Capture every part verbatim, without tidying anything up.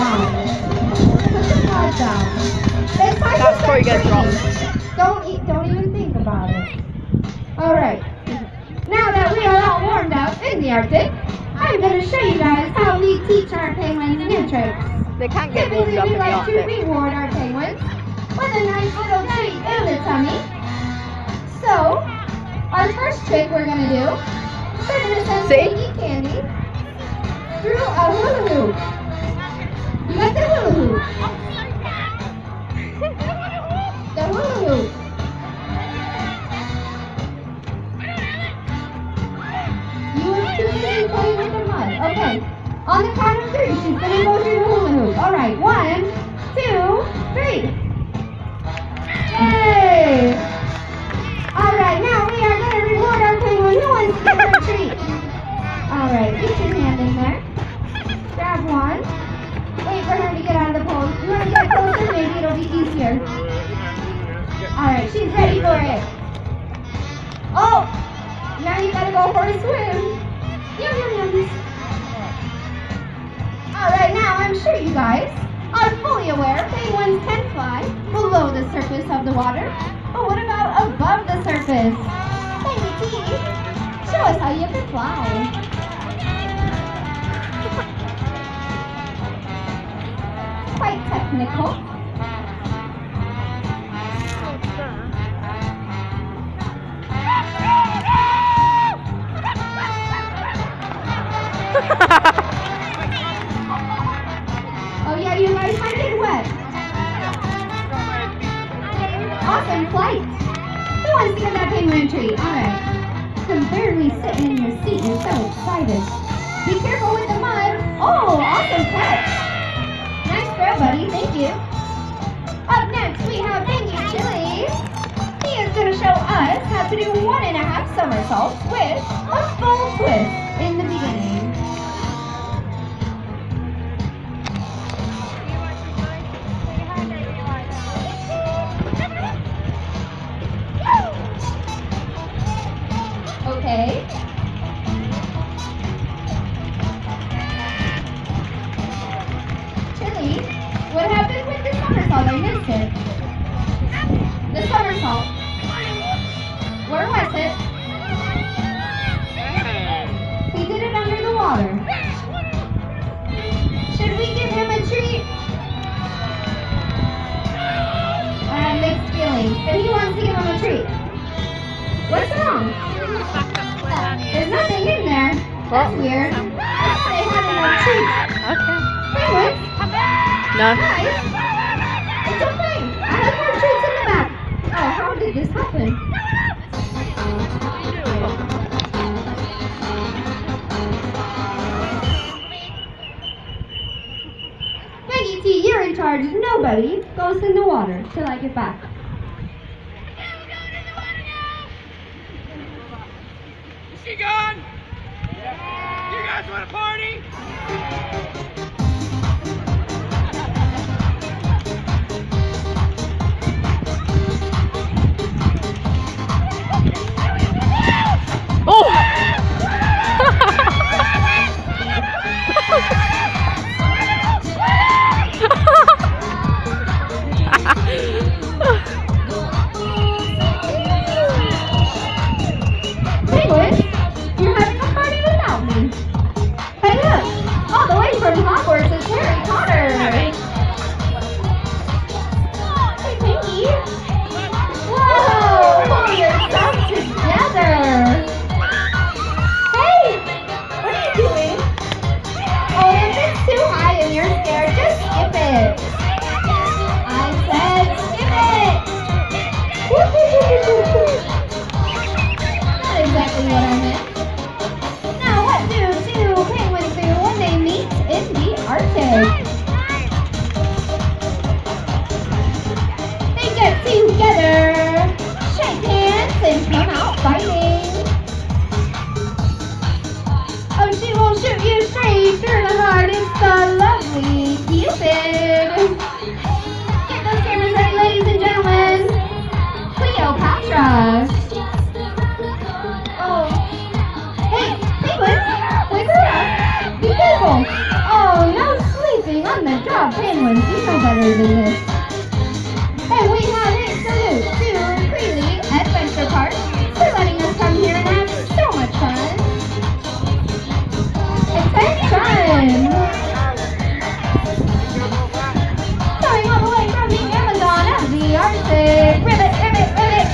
down. Put the mud down. It's time That's to before you start get dropped. training. Don't eat, don't even think about it. Alright. Now that we are all warmed up in the Arctic, I'm going to show you guys how we teach our penguins new tricks. They can't get warmed Typically, up we in the like to Arctic. reward our penguins with a nice little treat in the tummy. So, our first trick we're going to do, we're going to send See? Piggy candy through a hula hoop. You got the hula hoop. The hula hoop. You were too busy playing with the mud. Okay. On the count of three, she's going to go through the hula hoop. All right. One, two, three. Yay! All right. Now we are going to reward our penguin who wants to get their treat. All right. Get your hand in there. Grab one. Wait for her to get out of the pose. You want to get closer? Maybe it'll be easier. All right. She's ready for it. Oh! Now you gotta go for a swim. Yum, yum, yum. Alright, now I'm sure you guys are fully aware penguins can fly below the surface of the water. But what about above the surface? Hey, T, show us how you can fly. Quite technical. Oh yeah, you guys might get wet. Awesome flight. Who wants to get that penguin treat? Alright. I'm barely sitting in your seat. You're so excited. Be careful with the mud. Oh, awesome catch. Nice throw, buddy. Thank you. Up next, we have Pinky Chili. He is going to show us how to do one and a half somersaults with a full twist in the beginning. Okay. Chili, what happened with the somersault? I missed it. The somersault. Where was it? He did it under the water. Should we give him a treat? I have mixed feelings, but he wants to give him a treat. What's wrong? There's nothing in there. That's weird. I thought they had enough treats. Okay. Penguins? No. Guys? It's okay. I have more treats in the back. Oh, how did this happen? Maggie T, you're in charge. Nobody goes in the water till I get back. Is she gone? You guys want a party? Penguins, you're having a party without me. Hey look, all the way from Hogwarts is Harry Potter. Hey Pinky. Whoa, pull yourself together. Hey, what are you doing? Oh, if it's too high and you're scared, just skip it. I said skip it. Not exactly what I meant. Now, what do two penguins do when they meet in the Arctic? They get together, shake hands, and come out fighting. Oh, she will shoot you straight through the heart. It's the lovely Cupid. Get those cameras ready, ladies and gentlemen. Cleopatra. Oh. Hey, penguins, wake her up. Be careful. Oh, no sleeping On the job, penguins, you know better than this. And we have a salute to Crealy Adventure Park for letting us come here and have so much fun. Attention! Coming all the way from the Amazon of the Arctic. Ribbit, ribbit, ribbit.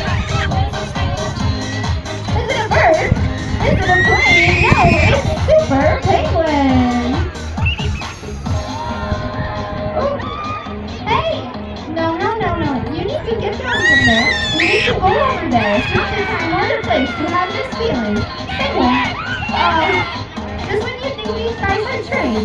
Is it a bird? Is it a plane? No, it's Super Penguin. Ooh. Hey! No, no, no, no. You need to get down from there. You need to go over there. It's not the time or the place to have this feeling. Penguin, uh, just when you think these guys are trained.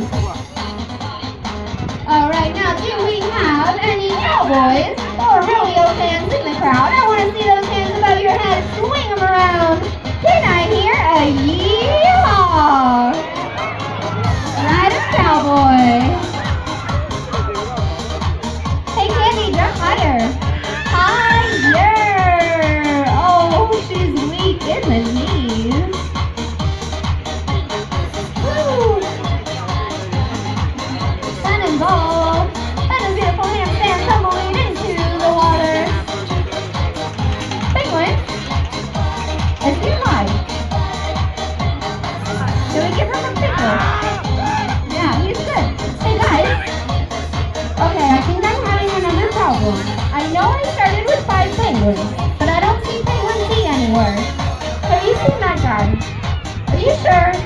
Alright, now do we have any cowboys or rodeo fans in the crowd? I want to see those hands above your head. Swing them around. Can I hear a yeehaw? Right, a cowboy. Hey, Candy, jump higher. Higher. Oh, she's weak in the knees. Woo. Cannonball. And a beautiful handstand tumbling into the water. Penguin. Is he alive? Did we give him a picture? Yeah, he's good. Hey guys. Okay, I think I'm having another problem. I know I started with five penguins, but I don't see penguin T anywhere. Have you seen that guy? Are you sure?